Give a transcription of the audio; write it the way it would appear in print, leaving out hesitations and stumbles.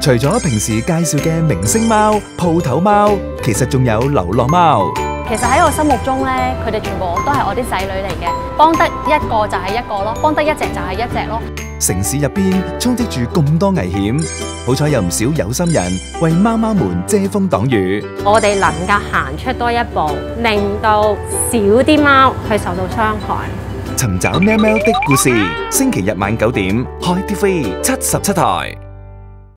除咗平時介紹嘅明星貓、鋪頭貓，其實仲有流浪貓。 其實喺我心目中咧，佢哋全部都係我啲仔女嚟嘅，幫得一個就係一個咯，幫得一隻就係一隻咯。 城市入邊充斥住咁多危險，好彩有唔少有心人為貓貓們遮風擋雨。 我哋能夠行出多一步，令到少啲貓去受到傷害。 尋找喵喵的故事，星期日晚9點，開 TV 77台。